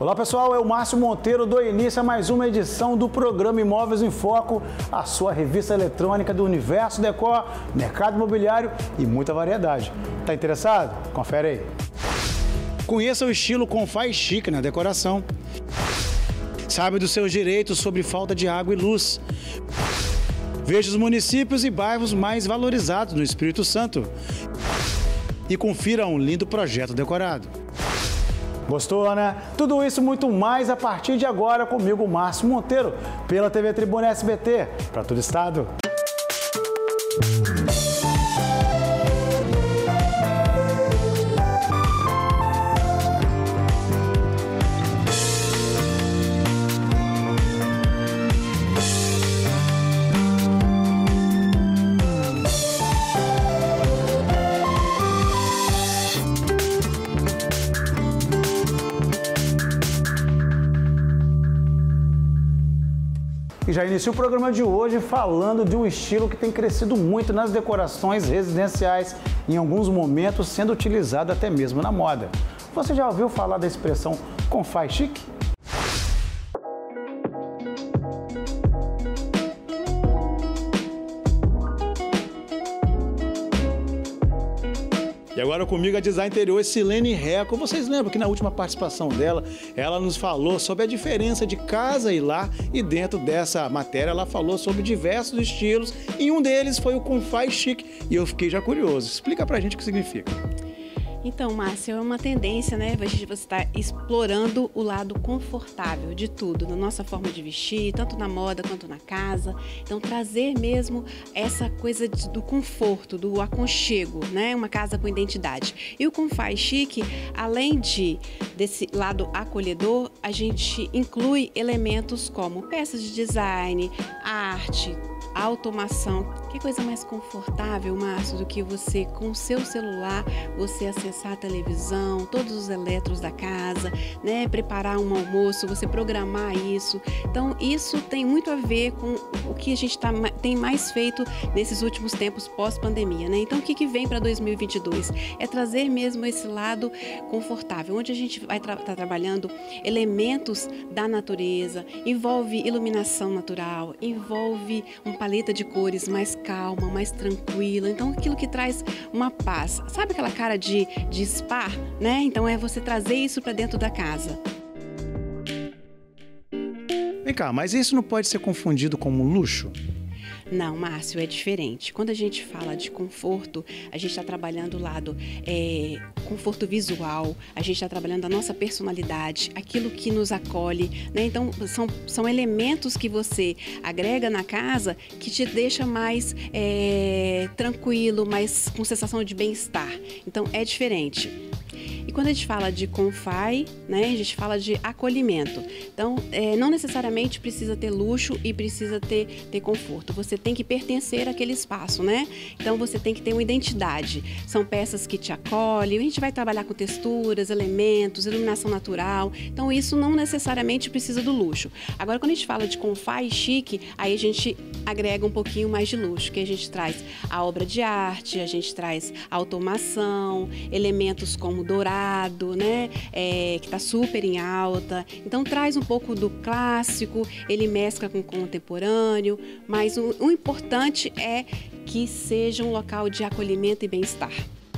Olá pessoal, eu Márcio Monteiro dou início a mais uma edição do programa Imóveis em Foco, a sua revista eletrônica do universo decor, mercado imobiliário e muita variedade. Tá interessado? Confere aí. Conheça o estilo Confai Chique na decoração. Sabe dos seus direitos sobre falta de água e luz. Veja os municípios e bairros mais valorizados no Espírito Santo. E confira um lindo projeto decorado. Gostou, né? Tudo isso e muito mais a partir de agora comigo, Márcio Monteiro, pela TV Tribuna SBT, para todo o estado. E já inicio o programa de hoje falando de um estilo que tem crescido muito nas decorações residenciais, em alguns momentos sendo utilizado até mesmo na moda. Você já ouviu falar da expressão Confai Chique? E agora comigo a design interior Silene Reco. Vocês lembram que na última participação dela, ela nos falou sobre a diferença de casa e lar, e dentro dessa matéria ela falou sobre diversos estilos e um deles foi o Confai Chique e eu fiquei já curioso. Explica pra gente o que significa. Então, Márcio, é uma tendência, né? Você está explorando o lado confortável de tudo, na nossa forma de vestir, tanto na moda quanto na casa. Então, trazer mesmo essa coisa do conforto, do aconchego, né? Uma casa com identidade. E o Confai Chique, além desse lado acolhedor, a gente inclui elementos como peças de design, arte, automação. Que coisa mais confortável, Márcio, do que você, com o seu celular, você acessar a televisão, todos os eletros da casa, né? Preparar um almoço, você programar isso. Então, isso tem muito a ver com o que a gente tem mais feito nesses últimos tempos pós-pandemia, né? Então, o que vem para 2022? É trazer mesmo esse lado confortável, onde a gente vai estar trabalhando elementos da natureza, envolve iluminação natural, envolve uma paleta de cores mais calma, mais tranquila. Então, aquilo que traz uma paz. Sabe aquela cara de spa, né? Então, é você trazer isso para dentro da casa. Vem cá, mas isso não pode ser confundido como luxo? Não, Márcio, é diferente. Quando a gente fala de conforto, a gente está trabalhando o lado conforto visual, a gente está trabalhando a nossa personalidade, aquilo que nos acolhe, né? Então, são elementos que você agrega na casa que te deixa mais tranquilo, mais com sensação de bem-estar. Então, é diferente. E quando a gente fala de Confai, né, a gente fala de acolhimento. Então, não necessariamente precisa ter luxo e precisa ter conforto. Você tem que pertencer àquele espaço, né? Então, você tem que ter uma identidade. São peças que te acolhem. A gente vai trabalhar com texturas, elementos, iluminação natural. Então, isso não necessariamente precisa do luxo. Agora, quando a gente fala de Confai Chique, aí a gente agrega um pouquinho mais de luxo, que a gente traz a obra de arte, a gente traz a automação, elementos como dourado, né, que está super em alta. Então traz um pouco do clássico, ele mescla com o contemporâneo, mas o importante é que seja um local de acolhimento e bem-estar.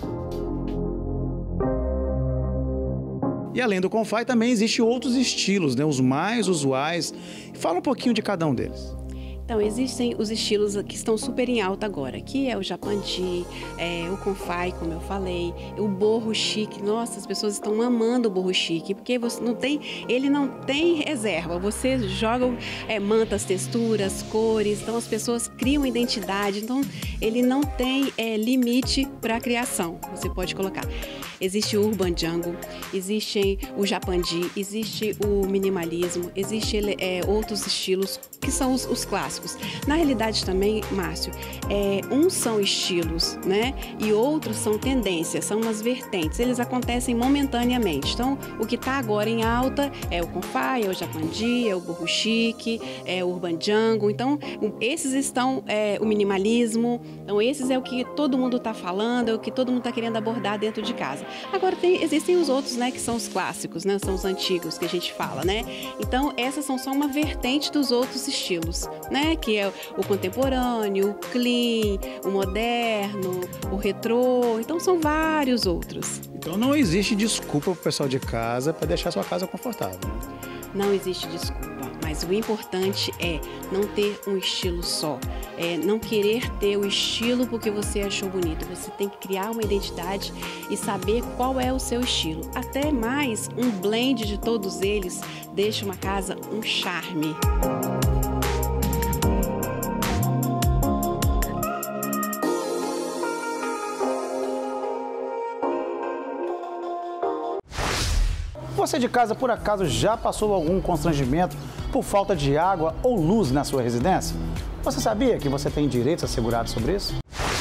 E além do Confai também existem outros estilos, né, os mais usuais. Fala um pouquinho de cada um deles. Então, existem os estilos que estão super em alta agora, que é o japandi, o Confai, como eu falei, o boho chique. Nossa, as pessoas estão amando o boho chique, porque ele não tem reserva. Você joga mantas, texturas, cores, então as pessoas criam identidade. Então, ele não tem limite para a criação, você pode colocar. Existe o Urban Jungle, existe o japandi, existe o minimalismo, existe outros estilos que são os clássicos. clássicos. Na realidade também, Márcio, uns são estilos, né? E outros são tendências, são umas vertentes. Eles acontecem momentaneamente. Então, o que está agora em alta é o Confai, é o Japandi, é o boho chic, é o urban jungle. Então, esses estão, o minimalismo. Então, esses é o que todo mundo está falando, é o que todo mundo está querendo abordar dentro de casa. Agora, existem os outros, né, que são os clássicos, né? São os antigos que a gente fala, né? Então, essas são só uma vertente dos outros estilos, né? Que é o contemporâneo, o clean, o moderno, o retrô. Então, são vários outros. Então, não existe desculpa para o pessoal de casa para deixar sua casa confortável. Não existe desculpa, mas o importante é não ter um estilo só. Não querer ter o estilo porque você achou bonito. Você tem que criar uma identidade e saber qual é o seu estilo. Até mais, um blend de todos eles deixa uma casa um charme. Você de casa, por acaso, já passou algum constrangimento por falta de água ou luz na sua residência? Você sabia que você tem direitos assegurados sobre isso?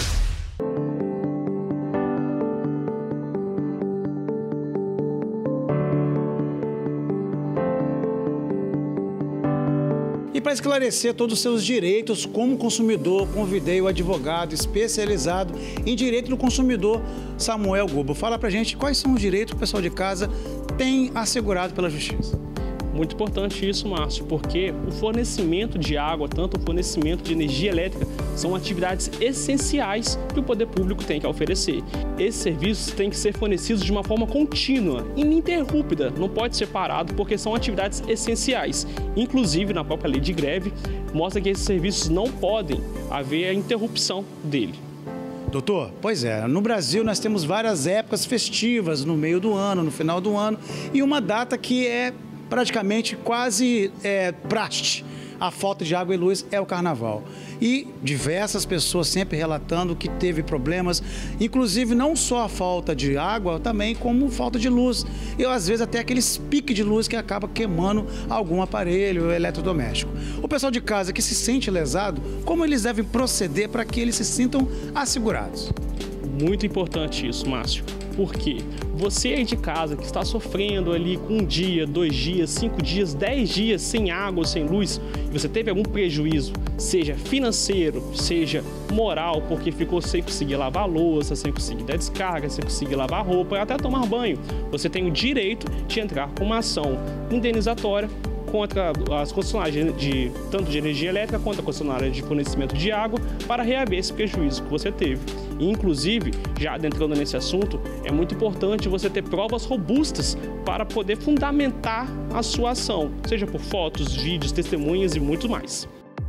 E para esclarecer todos os seus direitos como consumidor, convidei o advogado especializado em direito do consumidor, Samuel Gobo. Fala pra gente quais são os direitos que o pessoal de casa tem assegurado pela Justiça. Muito importante isso, Márcio, porque o fornecimento de água, tanto o fornecimento de energia elétrica, são atividades essenciais que o poder público tem que oferecer. Esses serviços têm que ser fornecidos de uma forma contínua, ininterrupta, não pode ser parado, porque são atividades essenciais. Inclusive, na própria lei de greve, mostra que esses serviços não podem haver a interrupção dele. Doutor, pois é, no Brasil nós temos várias épocas festivas no meio do ano, no final do ano, e uma data que é praticamente quase praste. A falta de água e luz é o carnaval. E diversas pessoas sempre relatando que teve problemas, inclusive não só a falta de água, também como falta de luz. E às vezes até aqueles piques de luz que acaba queimando algum aparelho eletrodoméstico. O pessoal de casa que se sente lesado, como eles devem proceder para que eles se sintam assegurados? Muito importante isso, Márcio. Porque você aí de casa que está sofrendo ali com 1 dia, 2 dias, 5 dias, 10 dias sem água ou sem luz, e você teve algum prejuízo, seja financeiro, seja moral, porque ficou sem conseguir lavar a louça, sem conseguir dar descarga, sem conseguir lavar roupa, até tomar banho, você tem o direito de entrar com uma ação indenizatória contra as concessionárias tanto de energia elétrica quanto a concessionária de fornecimento de água para reaver esse prejuízo que você teve. E, inclusive, já adentrando nesse assunto, é muito importante você ter provas robustas para poder fundamentar a sua ação, seja por fotos, vídeos, testemunhas e muito mais.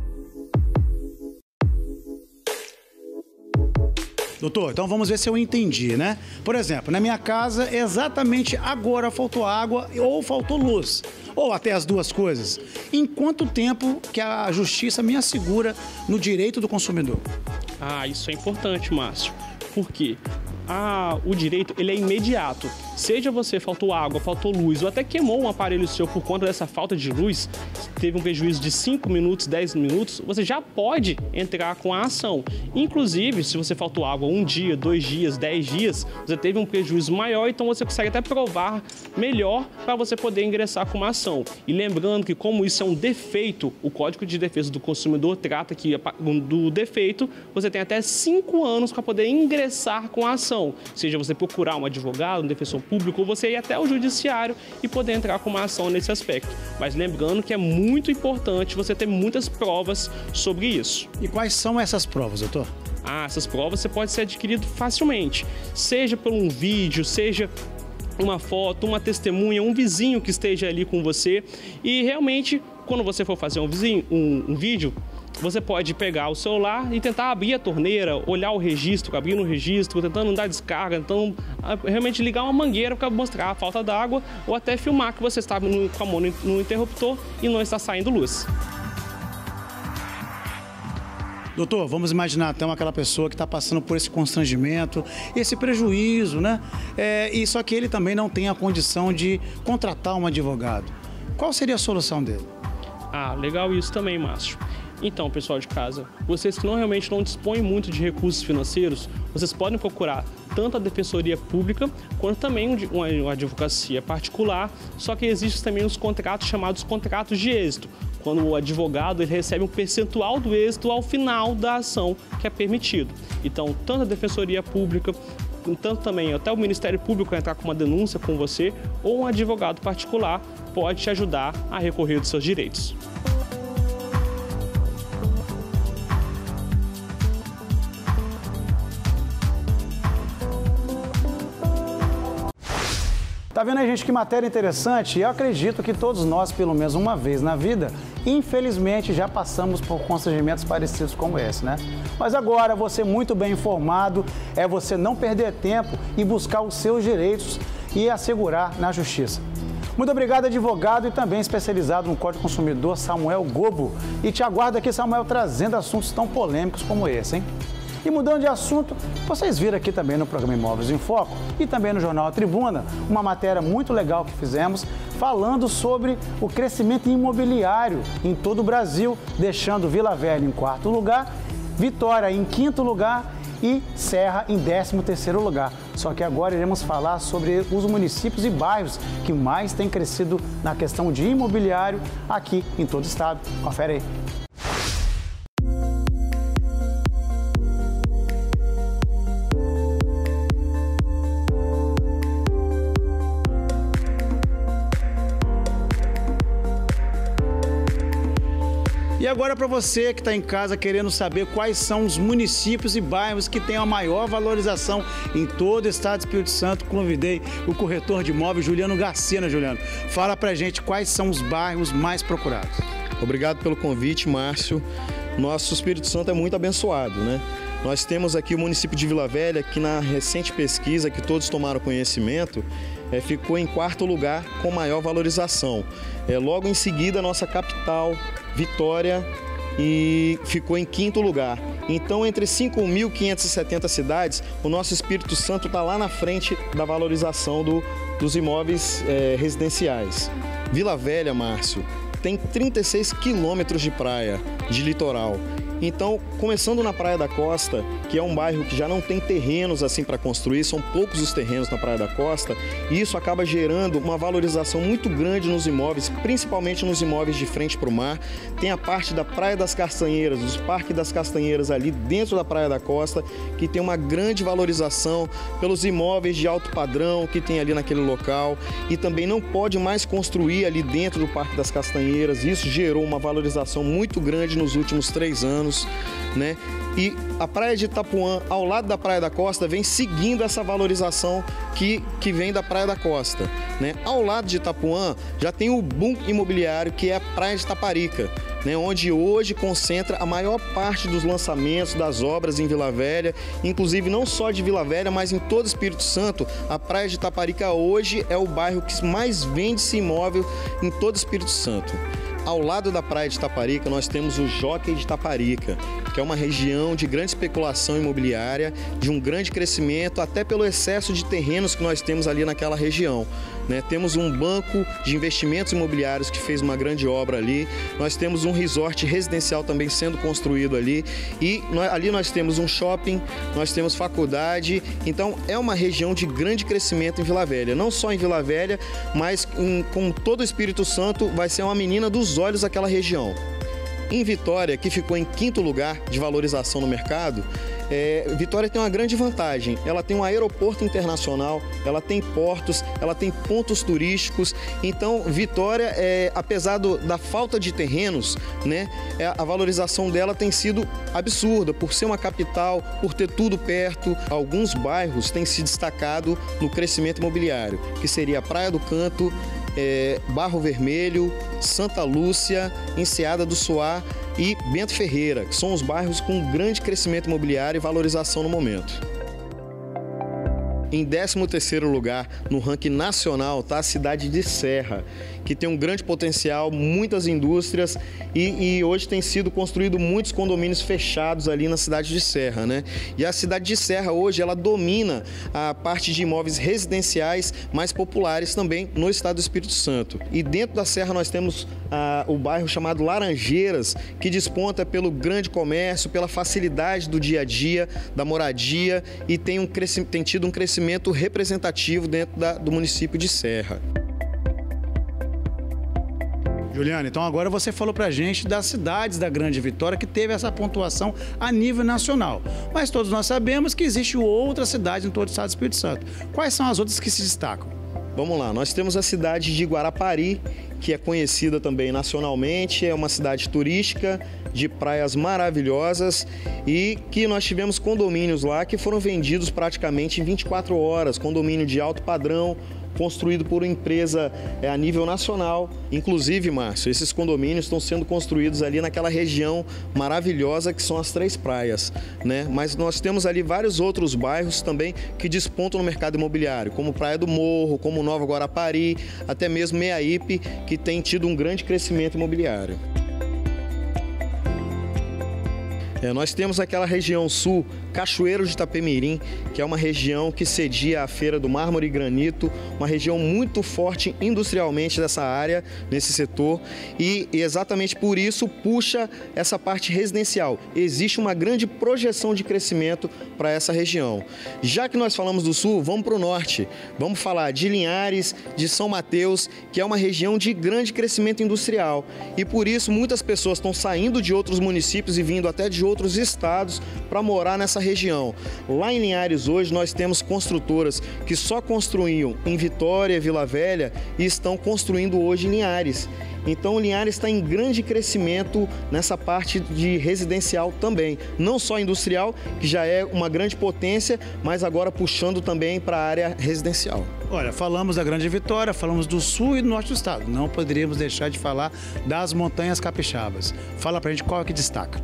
Doutor, então vamos ver se eu entendi, né? Por exemplo, na minha casa, exatamente agora faltou água ou faltou luz, ou até as duas coisas. Em quanto tempo que a Justiça me assegura no direito do consumidor? Ah, isso é importante, Márcio. Por quê? O direito ele é imediato. Seja você faltou água, faltou luz ou até queimou um aparelho seu por conta dessa falta de luz, teve um prejuízo de 5 minutos, 10 minutos, você já pode entrar com a ação. Inclusive, se você faltou água 1 dia, 2 dias, 10 dias, você teve um prejuízo maior, então você consegue até provar melhor para você poder ingressar com uma ação. E lembrando que como isso é um defeito, o Código de Defesa do Consumidor trata que do defeito, você tem até 5 anos para poder ingressar com a ação. Seja você procurar um advogado, um defensor público, ou você ir até o judiciário e poder entrar com uma ação nesse aspecto. Mas lembrando que é muito importante você ter muitas provas sobre isso. E quais são essas provas, doutor? Essas provas você pode ser adquirido facilmente, seja por um vídeo, seja uma foto, uma testemunha, um vizinho que esteja ali com você. E realmente, quando você for fazer um vídeo, você pode pegar o celular e tentar abrir a torneira, olhar o registro, abrir no registro, tentando dar descarga, tentando realmente ligar uma mangueira para mostrar a falta d'água ou até filmar que você está com a mão no interruptor e não está saindo luz. Doutor, vamos imaginar então aquela pessoa que está passando por esse constrangimento, esse prejuízo, né? E só que ele também não tem a condição de contratar um advogado. Qual seria a solução dele? Legal isso também, Márcio. Então, pessoal de casa, vocês que realmente não dispõem muito de recursos financeiros, vocês podem procurar tanto a Defensoria Pública quanto também uma advocacia particular, só que existem também os contratos chamados contratos de êxito, quando o advogado ele recebe um percentual do êxito ao final da ação que é permitido. Então, tanto a Defensoria Pública, tanto também até o Ministério Público entrar com uma denúncia com você, ou um advogado particular pode te ajudar a recorrer dos seus direitos. Tá vendo aí, gente, que matéria interessante? Eu acredito que todos nós, pelo menos uma vez na vida, infelizmente já passamos por constrangimentos parecidos como esse, né? Mas agora, você muito bem informado, é você não perder tempo e buscar os seus direitos e assegurar na justiça. Muito obrigado, advogado e também especializado no Código Consumidor, Samuel Gobo. E te aguardo aqui, Samuel, trazendo assuntos tão polêmicos como esse, hein? E mudando de assunto, vocês viram aqui também no programa Imóveis em Foco e também no Jornal A Tribuna, uma matéria muito legal que fizemos falando sobre o crescimento imobiliário em todo o Brasil, deixando Vila Velha em 4º lugar, Vitória em 5º lugar e Serra em 13º lugar. Só que agora iremos falar sobre os municípios e bairros que mais têm crescido na questão de imobiliário aqui em todo o estado. Confere aí. E agora, para você que está em casa querendo saber quais são os municípios e bairros que têm a maior valorização em todo o estado do Espírito Santo, convidei o corretor de imóveis Juliano Garcia, né, Juliano? Fala pra gente quais são os bairros mais procurados. Obrigado pelo convite, Márcio. Nosso Espírito Santo é muito abençoado, né? Nós temos aqui o município de Vila Velha, que na recente pesquisa que todos tomaram conhecimento, ficou em 4º lugar com maior valorização. Logo em seguida, a nossa capital, Vitória, e ficou em 5º lugar. Então, entre 5.570 cidades, o nosso Espírito Santo está lá na frente da valorização dos imóveis residenciais. Vila Velha, Márcio, tem 36 quilômetros de praia, de litoral. Então, começando na Praia da Costa, que é um bairro que já não tem terrenos assim para construir, são poucos os terrenos na Praia da Costa, e isso acaba gerando uma valorização muito grande nos imóveis, principalmente nos imóveis de frente para o mar. Tem a parte da Praia das Castanheiras, dos Parques das Castanheiras ali dentro da Praia da Costa, que tem uma grande valorização pelos imóveis de alto padrão que tem ali naquele local, e também não pode mais construir ali dentro do Parque das Castanheiras. Isso gerou uma valorização muito grande nos últimos 3 anos. Né? E a Praia de Itapuã, ao lado da Praia da Costa, vem seguindo essa valorização que vem da Praia da Costa, né? Ao lado de Itapuã já tem o boom imobiliário, que é a Praia de Itaparica, né? Onde hoje concentra a maior parte dos lançamentos das obras em Vila Velha, inclusive não só de Vila Velha, mas em todo o Espírito Santo. A Praia de Itaparica hoje é o bairro que mais vende-se imóvel em todo o Espírito Santo. Ao lado da Praia de Itaparica, nós temos o Jockey de Itaparica, que é uma região de grande especulação imobiliária, de um grande crescimento, até pelo excesso de terrenos que nós temos ali naquela região, né? Temos um banco de investimentos imobiliários que fez uma grande obra ali, nós temos um resort residencial também sendo construído ali, e ali nós temos um shopping, nós temos faculdade. Então é uma região de grande crescimento em Vila Velha, não só em Vila Velha, mas com todo o Espírito Santo vai ser uma menina dos olhos aquela região. Em Vitória, que ficou em 5º lugar de valorização no mercado, Vitória tem uma grande vantagem. Ela tem um aeroporto internacional, ela tem portos, ela tem pontos turísticos. Então, Vitória, apesar da falta de terrenos, né, a valorização dela tem sido absurda, por ser uma capital, por ter tudo perto. Alguns bairros têm se destacado no crescimento imobiliário, que seria a Praia do Canto, Barro Vermelho, Santa Lúcia, Enseada do Suá e Bento Ferreira, que são os bairros com grande crescimento imobiliário e valorização no momento. Em 13º lugar, no ranking nacional, está a cidade de Serra, que tem um grande potencial, muitas indústrias e hoje tem sido construído muitos condomínios fechados ali na cidade de Serra, né? E a cidade de Serra hoje, ela domina a parte de imóveis residenciais mais populares também no estado do Espírito Santo. E dentro da Serra nós temos o bairro chamado Laranjeiras, que desponta pelo grande comércio, pela facilidade do dia a dia, da moradia e tem tido um crescimento representativo dentro do município de Serra. Juliana, então agora você falou pra gente das cidades da Grande Vitória que teve essa pontuação a nível nacional. Mas todos nós sabemos que existem outras cidades em todo o estado do Espírito Santo. Quais são as outras que se destacam? Vamos lá, nós temos a cidade de Guarapari, que é conhecida também nacionalmente, é uma cidade turística, de praias maravilhosas e que nós tivemos condomínios lá que foram vendidos praticamente em 24 horas, condomínio de alto padrão, construído por uma empresa a nível nacional. Inclusive, Márcio, esses condomínios estão sendo construídos ali naquela região maravilhosa que são as Três Praias, né? Mas nós temos ali vários outros bairros também que despontam no mercado imobiliário, como Praia do Morro, como Nova Guarapari, até mesmo Meiaípe, que tem tido um grande crescimento imobiliário. Nós temos aquela região sul, Cachoeiro de Itapemirim, que é uma região que cedia a Feira do Mármore e Granito, uma região muito forte industrialmente dessa área, nesse setor, e exatamente por isso puxa essa parte residencial. Existe uma grande projeção de crescimento para essa região. Já que nós falamos do sul, vamos para o norte. Vamos falar de Linhares, de São Mateus, que é uma região de grande crescimento industrial. E por isso muitas pessoas estão saindo de outros municípios e vindo até de outros estados para morar nessa região. Lá em Linhares hoje nós temos construtoras que só construíam em Vitória, Vila Velha e estão construindo hoje em Linhares. Então, Linhares está em grande crescimento nessa parte de residencial também. Não só industrial, que já é uma grande potência, mas agora puxando também para a área residencial. Olha, falamos da Grande Vitória, falamos do sul e do norte do estado. Não poderíamos deixar de falar das Montanhas Capixabas. Fala pra gente qual é que destaca.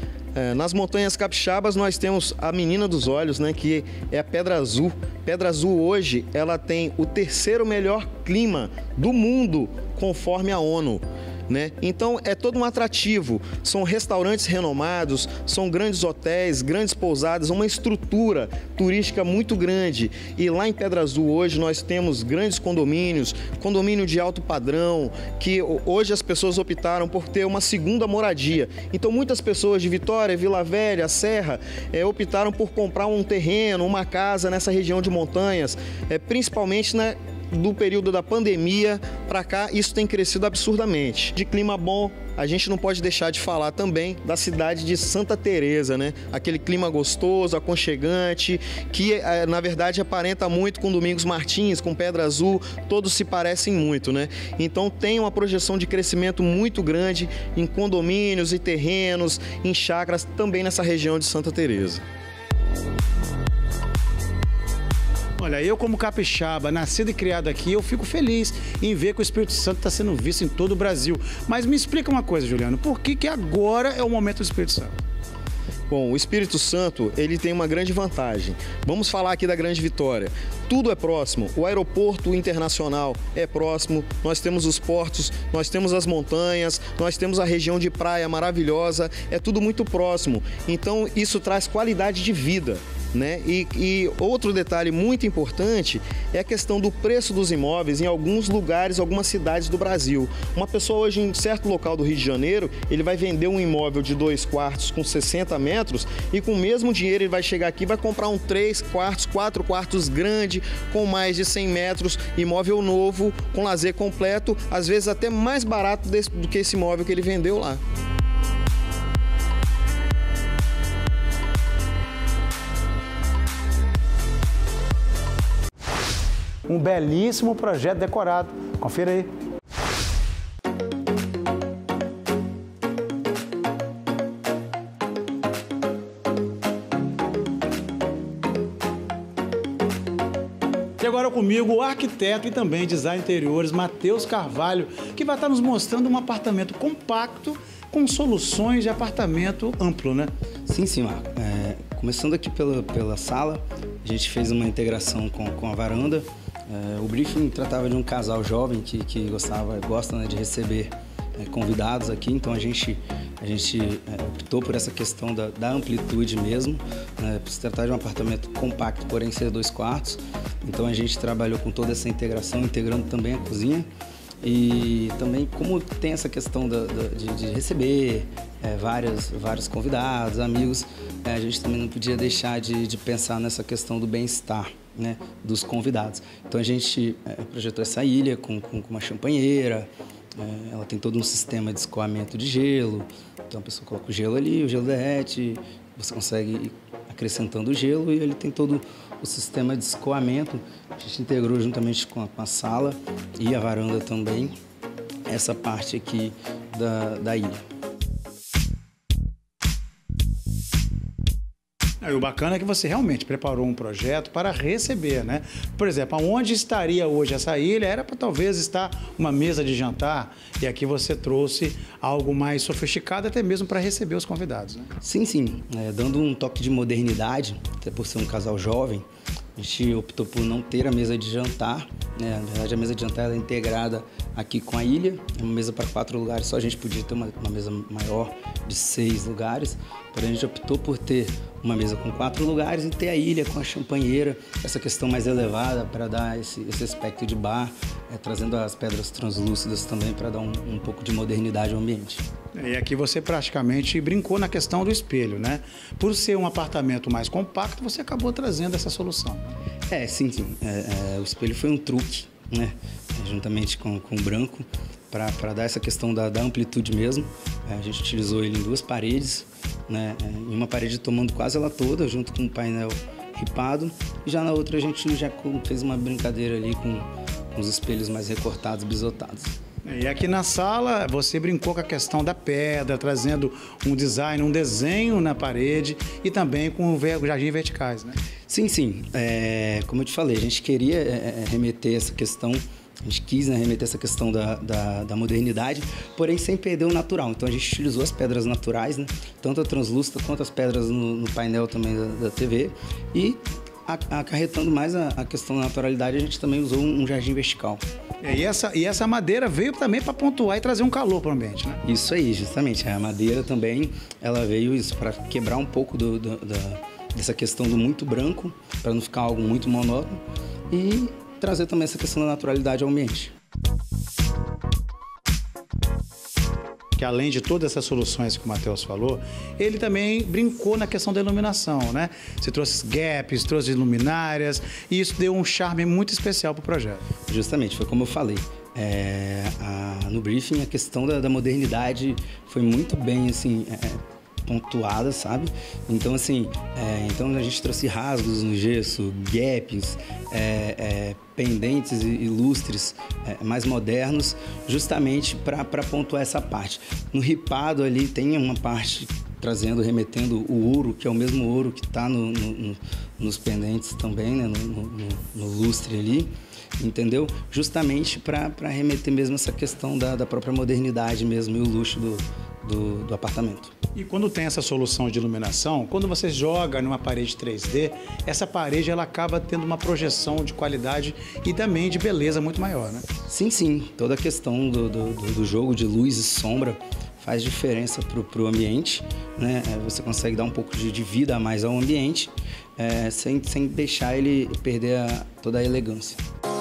Nas Montanhas Capixabas nós temos a menina dos olhos, né, que é a Pedra Azul. Pedra Azul hoje ela tem o 3º melhor clima do mundo, conforme a ONU. Né? Então é todo um atrativo, são restaurantes renomados, são grandes hotéis, grandes pousadas, uma estrutura turística muito grande. E lá em Pedra Azul hoje nós temos grandes condomínios, condomínio de alto padrão, que hoje as pessoas optaram por ter uma segunda moradia. Então muitas pessoas de Vitória, Vila Velha, Serra, optaram por comprar um terreno, uma casa nessa região de montanhas, principalmente do período da pandemia para cá, isso tem crescido absurdamente. De clima bom, a gente não pode deixar de falar também da cidade de Santa Teresa, né? Aquele clima gostoso, aconchegante, que na verdade aparenta muito com Domingos Martins, com Pedra Azul, todos se parecem muito, né? Então tem uma projeção de crescimento muito grande em condomínios e terrenos, em chácaras, também nessa região de Santa Teresa. Olha, eu como capixaba, nascido e criado aqui, eu fico feliz em ver que o Espírito Santo está sendo visto em todo o Brasil. Mas me explica uma coisa, Juliano, por que agora é o momento do Espírito Santo? Bom, o Espírito Santo, ele tem uma grande vantagem. Vamos falar aqui da Grande Vitória. Tudo é próximo, o aeroporto internacional é próximo, nós temos os portos, nós temos as montanhas, nós temos a região de praia maravilhosa, é tudo muito próximo. Então, isso traz qualidade de vida. Né? E outro detalhe muito importante é a questão do preço dos imóveis em alguns lugares, algumas cidades do Brasil. Uma pessoa hoje em certo local do Rio de Janeiro, ele vai vender um imóvel de 2 quartos com 60 metros e com o mesmo dinheiro ele vai chegar aqui e vai comprar um 3 quartos, 4 quartos grande, com mais de 100 metros, imóvel novo, com lazer completo, às vezes até mais barato do que esse imóvel que ele vendeu lá. Um belíssimo projeto decorado. Confira aí. E agora comigo o arquiteto e também design interiores Matheus Carvalho, que vai estar nos mostrando um apartamento compacto com soluções de apartamento amplo, né? Sim, Marco. Começando aqui pela sala, a gente fez uma integração com a varanda. O briefing tratava de um casal jovem que gosta, né, de receber convidados aqui, então a gente optou por essa questão da amplitude mesmo, por se tratar de um apartamento compacto, porém ser 2 quartos. Então a gente trabalhou com toda essa integração, integrando também a cozinha. E também, como tem essa questão de receber vários convidados, amigos, a gente também não podia deixar de pensar nessa questão do bem-estar, né, dos convidados. Então a gente projetou essa ilha com uma champanheira, ela tem todo um sistema de escoamento de gelo, então a pessoa coloca o gelo ali, o gelo derrete, você consegue ir acrescentando o gelo e ele tem todo o sistema de escoamento. A gente integrou juntamente com a sala e a varanda também essa parte aqui da ilha. E o bacana é que você realmente preparou um projeto para receber, né? Por exemplo, onde estaria hoje essa ilha era para talvez estar uma mesa de jantar e aqui você trouxe algo mais sofisticado até mesmo para receber os convidados, né? Sim. Dando um toque de modernidade, até por ser um casal jovem, a gente optou por não ter a mesa de jantar, né? Na verdade, a mesa de jantar é integrada aqui com a ilha, é uma mesa para 4 lugares, só a gente podia ter uma mesa maior de 6 lugares, porém a gente optou por ter uma mesa com 4 lugares e ter a ilha com a champanheira, essa questão mais elevada para dar esse aspecto de bar, trazendo as pedras translúcidas também para dar um pouco de modernidade ao ambiente. E aqui você praticamente brincou na questão do espelho, né? Por ser um apartamento mais compacto, você acabou trazendo essa solução. Sim. O espelho foi um truque, né? Juntamente com o branco, para dar essa questão da amplitude mesmo. A gente utilizou ele em 2 paredes, né? Em uma parede tomando quase ela toda, junto com um painel ripado. E já na outra a gente já fez uma brincadeira ali com os espelhos mais recortados, bisotados. E aqui na sala você brincou com a questão da pedra, trazendo um design, um desenho na parede e também com jardins verticais, né? Sim. Como eu te falei, a gente queria remeter essa questão, a gente quis remeter essa questão da modernidade, porém sem perder o natural. Então a gente utilizou as pedras naturais, né? Tanto a translúcida quanto as pedras no painel também da TV. E acarretando mais a questão da naturalidade, a gente também usou um jardim vertical. E essa madeira veio também para pontuar e trazer um calor para o ambiente, né? Isso aí, justamente. A madeira também, ela veio isso para quebrar um pouco dessa questão do muito branco, para não ficar algo muito monótono e trazer também essa questão da naturalidade ao ambiente. Que além de todas essas soluções que o Matheus falou, ele também brincou na questão da iluminação, né? Você trouxe gaps, trouxe luminárias e isso deu um charme muito especial para o projeto. Justamente, foi como eu falei. No briefing, a questão da modernidade foi muito bem, assim, pontuada, sabe? Então, assim, então a gente trouxe rasgos no gesso, gaps, pendentes e lustres mais modernos, justamente para pontuar essa parte. No ripado ali tem uma parte remetendo o ouro, que é o mesmo ouro que está nos pendentes também, né? no lustre ali, entendeu? Justamente para remeter mesmo essa questão da própria modernidade mesmo e o luxo do apartamento. E quando tem essa solução de iluminação, quando você joga numa parede 3D, essa parede ela acaba tendo uma projeção de qualidade e também de beleza muito maior, né? Sim. Toda a questão do jogo de luz e sombra faz diferença para o ambiente, né? Você consegue dar um pouco de vida a mais ao ambiente, sem deixar ele perder toda a elegância.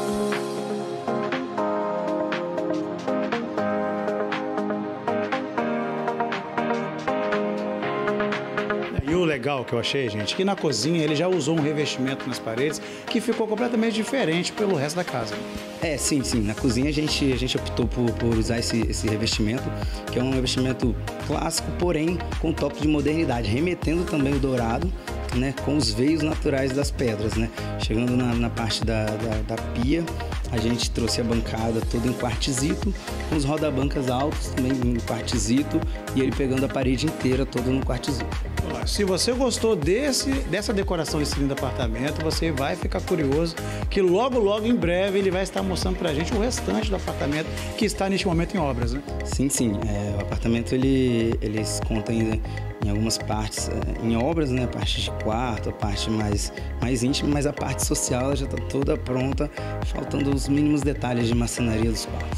E o legal que eu achei, gente, que na cozinha ele já usou um revestimento nas paredes que ficou completamente diferente pelo resto da casa. Sim. Na cozinha a gente optou por usar esse revestimento, que é um revestimento clássico, porém com toque de modernidade, remetendo também o dourado, né, com os veios naturais das pedras, né? Chegando na parte da pia, a gente trouxe a bancada toda em quartzito, com os rodabancas altos também em quartzito, e ele pegando a parede inteira toda no quartzito. Se você gostou dessa decoração desse lindo apartamento, você vai ficar curioso que logo em breve ele vai estar mostrando pra gente o restante do apartamento que está neste momento em obras, né? Sim. O apartamento eles contam em algumas partes em obras, né? A parte de quarto, a parte mais íntima, mas a parte social ela já está toda pronta, faltando os mínimos detalhes de marcenaria dos quartos.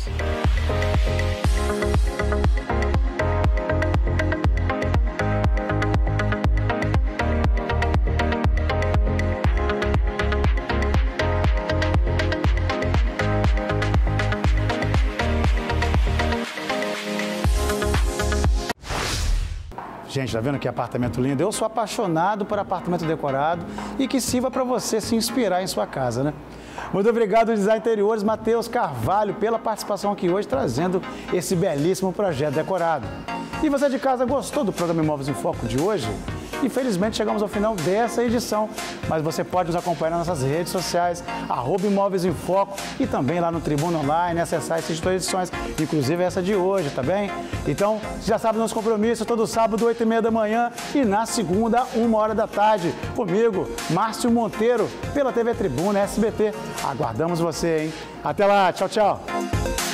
Gente, tá vendo que apartamento lindo? Eu sou apaixonado por apartamento decorado e que sirva para você se inspirar em sua casa, né? Muito obrigado, Design Interiores Matheus Carvalho, pela participação aqui hoje, trazendo esse belíssimo projeto decorado. E você de casa gostou do programa Imóveis em Foco de hoje? Infelizmente, chegamos ao final dessa edição, mas você pode nos acompanhar nas nossas redes sociais, @Imóveis em Foco, e também lá no Tribuna Online, acessar essas edições, inclusive essa de hoje, tá bem? Então, você já sabe, nosso compromisso todo sábado, 8h30 da manhã, e na segunda, 1h da tarde, comigo, Márcio Monteiro, pela TV Tribuna SBT. Aguardamos você, hein? Até lá, tchau, tchau!